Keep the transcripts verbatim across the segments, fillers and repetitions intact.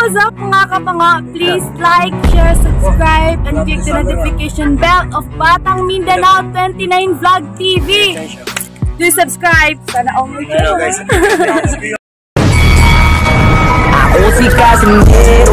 What's up mga kapanga? Please like, share, subscribe, and click the notification bell of Batang Mindanao twenty-nine Vlog T V. Do subscribe. Sana all mo Hello guys. Ako si Casimero,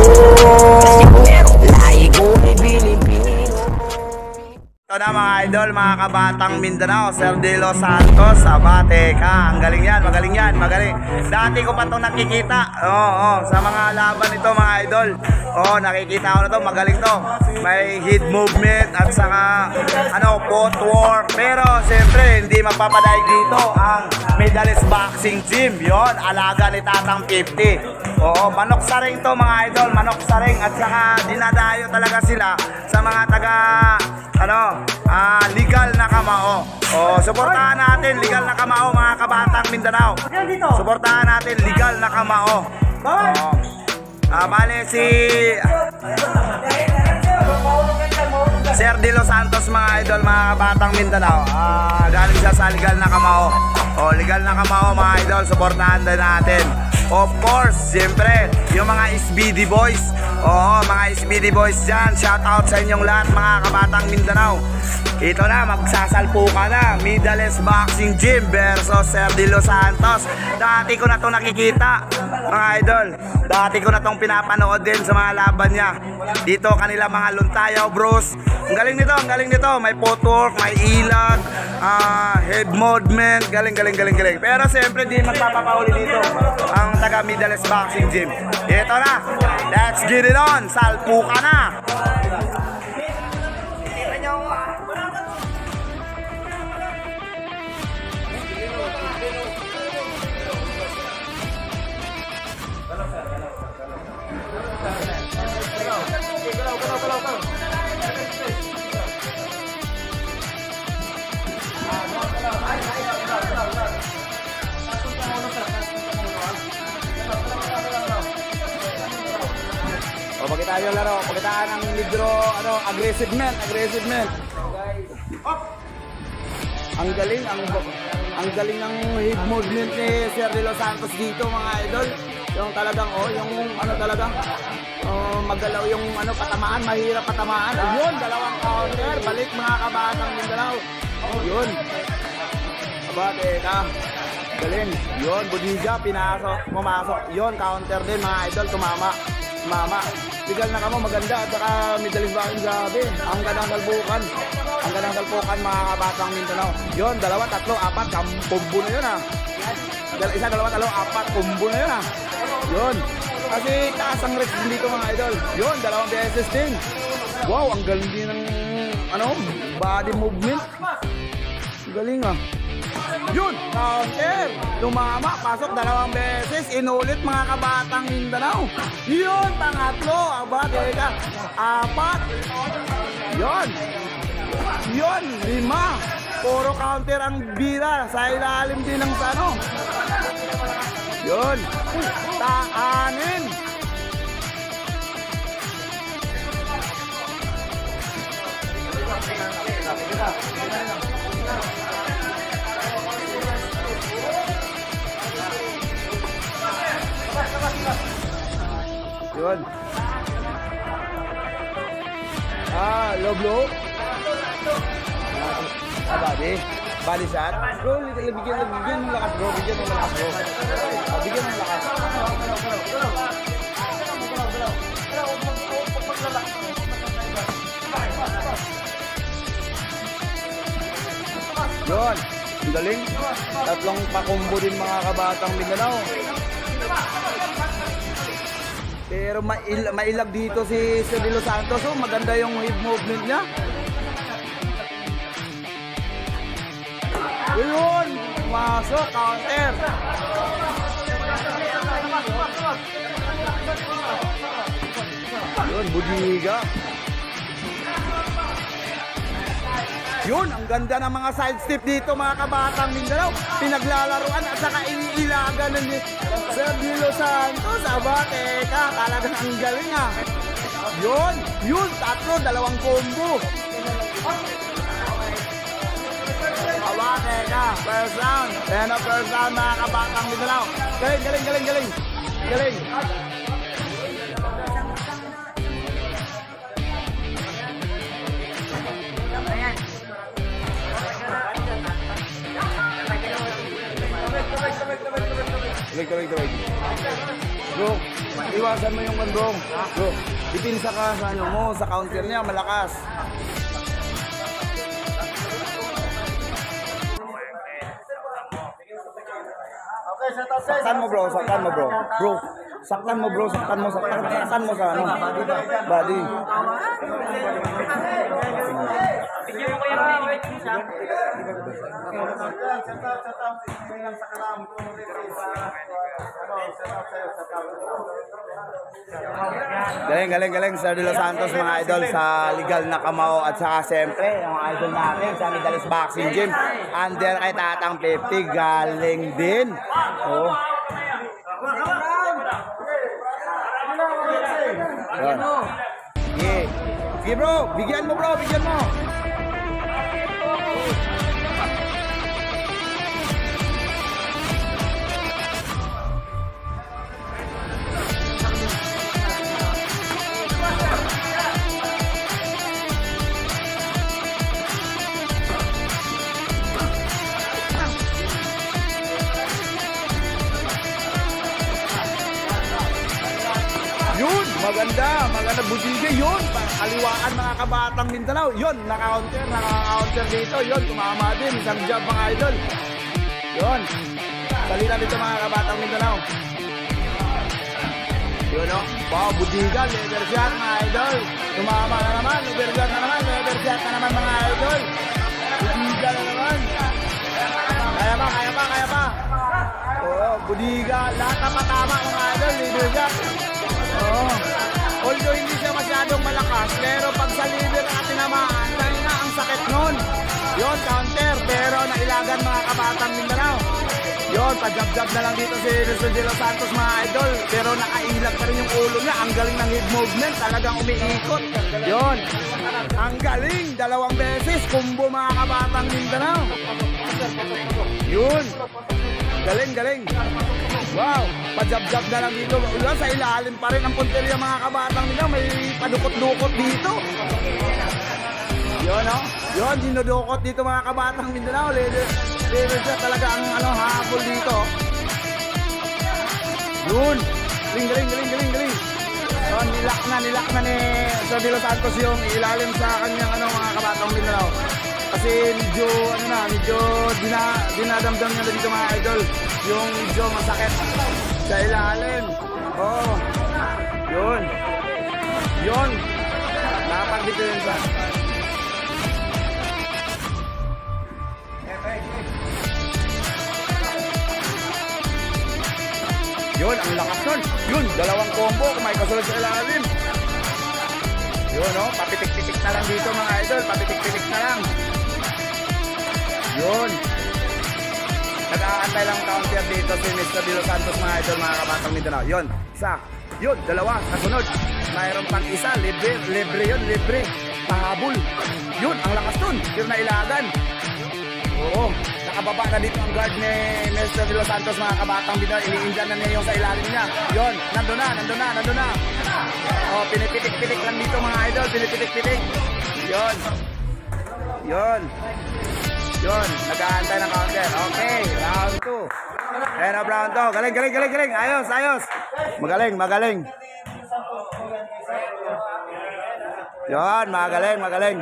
lahi ko ni Pilipino. Ito na mga idol, mga kabatang Mindanao, Sir De Los Santos, abate ka, ang galing yan, magaling yan, magaling. Dati ko pa itong nakikita, oo, oh, oh, sa mga laban nito mga idol, oo, oh, nakikita ko na to, magaling to. May head movement at saka, ano, footwork. Pero, siyempre, hindi magpapadaig dito ang Medalist Boxing Gym, yon, alaga ni Tatang fifty. Oo, manok sa ring to mga idol, manok sa ring at saka dinadayo talaga sila sa mga taga, ano, ah, legal na kamao. Oh, suportahan natin legal na kamao mga kabatang Mindanao. Suportahan natin legal na kamao. Oh. Ah, bale si Sir De Los Santos mga idol, mga kabatang Mindanao. Ah, galing siya sa legal na kamao. Oh, legal na kamao mga idol, suportahan din natin. Of course, siyempre, yung mga S B D boys. Oo, mga S B D boys dyan. Shout out sa inyong lahat mga kabatang Mindanao. Ito na, magsasalpo ka na. Medalist Boxing Gym versus Sir De Los Santos. Dati ko na itong nakikita, mga idol. Dati ko na itong pinapanood din sa mga laban niya. Dito kanila mga luntayaw bros. Ang galing nito, ang galing nito. May footwork, may ilag, uh, head movement. Galing, galing, galing, galing. Pero siyempre di magpapapauli dito ang taga Medalist Boxing Gym. Ito na, let's get it on. Salpo ka na. O, pakitaan yung laro, pakitaan ang libro, ano, aggressive man, aggressive man. Ang galing, ang ang galing ng head movement ni Sir De Los Santos dito mga idol. Yung talagang, oh, yung ano talagang, oh, magalaw yung ano, patamaan, mahirap patamaan. Ayun, dalawang counter, balik mga kabatang Mindanao. Yun. Aba, teka. Galing. Yun, Budiga, pinasok, pumasok. Yun, counter din mga idol, tumama. Mama, legal na kamo, maganda at saka Medalist Boxing, grabe. Ang gandang salpukan. Ang gandang salpukan mga kabatang Mindanao. Yun, dalawa, tatlo, apat, kumbo na yun ah. Isa, dalawa, tatlo, apat, kumbo na yun ah. Yun. Kasi taas ang reach dito mga idol. Yun, dalawang beses din. Wow, ang galing din ng ano, body movement. Galing ah. Yun, counter. Tumama, pasok dalawang beses. Inulit mga kabatang Mindanao. Yun, pangatlo. Aba, teka. Apat. Yun. Yun, lima. Puro counter ang bira. Sa ilalim din ng sano. Yun. Taanin. Yun. Ah, low blow. Ah, body. Body shot. Bro, bigyan, bigyan mo lakas bro. Bigyan mo lakas bro. Ah, bigyan mo lakas. Yun. Ang galing. Tatlong pakumbo din mga kabatang Mindanao. Pero mail mailag dito si Sir De Los Santos. Oh, maganda yung head movement niya. Yun, masok, counter. Yun, Budiga. Yun, ang ganda ng mga side step dito mga kabatang Mindanao. Pinaglalaruan at saka iniilagan ni Sir De Los Santos. Aba, teka, talagang ang galing ah. Yun, yun, tatlo, dalawang combo. Aba, teka, first round. Then a first round mga kabatang Mindanao. Galing, galing, galing, galing. Galing. Tuloy, tuloy, tuloy. Bro, iwasan mo yung bro. Bro, ipinsa ka sa ano mo, sa counter niya, malakas. Saktan mo bro, saktan mo bro. Bro, saktan mo bro, saktan mo, saktan, saktan mo sa ano. Body. Galing, galing, galing Sir De Los Santos mga idol sa legal na kamao at saka siyempre yung idol natin sa Midalis Boxing Gym under kay Tatang fifty, galing din. Oh. Yan. Okay. Okay bro, bigyan mo bro, bigyan mo. Yun, maganda, maganda butige yun. Kaliwaan mga kabatang Mindanao. Yun, naka-counter, naka-counter dito. Yun, tumama din. Isang job mga idol. Yun. Salita dito mga kabatang Mindanao. Yun o. Wow, budiga, leather shot mga idol. Tumama na naman, leather shot na naman, leather shot na naman mga idol. Budiga na naman. Kaya pa, kaya pa, kaya pa. Oo, budiga. Lahat na patama mga idol, leather shot. Oh. Although hindi siya masyadong malakas, pero pag sa liver at tinamaan, dahil na ang sakit nun. Yun, counter, pero nailagan mga kabatang Mindanao. Yun, pa-jab-jab na lang dito si Sir De Los Santos mga idol, pero nakailag pa rin yung ulo niya. Ang galing ng head movement, talagang umiikot. Yun, ang galing, dalawang beses, combo mga kabatang Mindanao. Yun, galing, galing. Wow, pa-jab-jab na lang dito. Ulan, sa ilalim pa rin ang punteriya mga kabatang nila. May padukot-dukot dito. Yun, no? Yun, dinudukot dito mga kabatang Mindanao. Leather siya talaga ang ano, habol dito. Yun. Galing, galing, galing, galing, galing. Yun, nilak na, nilak na ni Sir De Los Santos yung ilalim sa kanyang ano, mga kabatang Mindanao. Kasi medyo, ano na, medyo dina, dinadamdam niya dito mga idol. Yung medyo masakit sa ilalim. Oh. Yun. Yun. Dapat dito yun sa. Yun, ang lakas nun. Yun, dalawang combo. May kasunod sa ilalim. Yun, oh. Papitik-pitik na lang dito mga idol. Papitik-pitik na lang. Yun. Nag-aantay lang counter dito si Mister De Los Santos mga idol, mga kabatang Mindanao. Yun, isa. Yun, dalawa. Kasunod. Mayroon pang isa. Libre, libre yun, libre. Pahabol. Yun, ang lakas nun. Yun na ilagan. Oo. Nakababa na dito ang guard ni Mister De Los Santos mga kabatang Mindanao. Iniinjan na niya yung sa ilalim niya. Yun, nandun na, nandun na, nandun na. O, pinipitik-pitik lang dito mga idol. Pinipitik-pitik. Yun. Yun. Yun, nag-aantay ng counter. Okay, round two. Ayan na, round two. Galing, galing, galing, galing. Ayos, ayos. Magaling, magaling. Yun, magaling, magaling.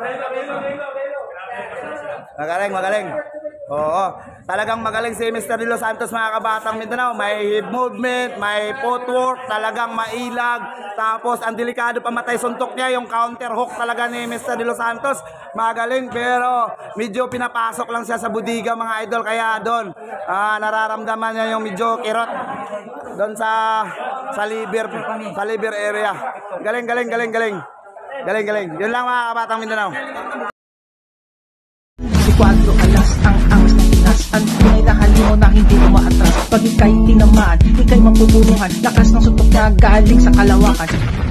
Magaling, magaling. Oo, talagang magaling si Mister De Los Santos mga kabatang Mindanao. May hip movement, may footwork, talagang mailag. Tapos ang delikado pamatay suntok niya, yung counter hook talaga ni Mister De Los Santos. Magaling, pero medyo pinapasok lang siya sa budiga mga idol. Kaya doon, ah, nararamdaman niya yung medyo kirot doon sa sa liver, sa liver area. Galing, galing, galing, galing. Galing, galing. Yun lang mga kabatang Mindanao. Cuatro alas ang angas ng Pinas. Ang tunay na halimo na hindi umaatras. Pag ika'y tinamaan, ika'y mapupulungan. Lakas ng suntok na galing sa kalawakan.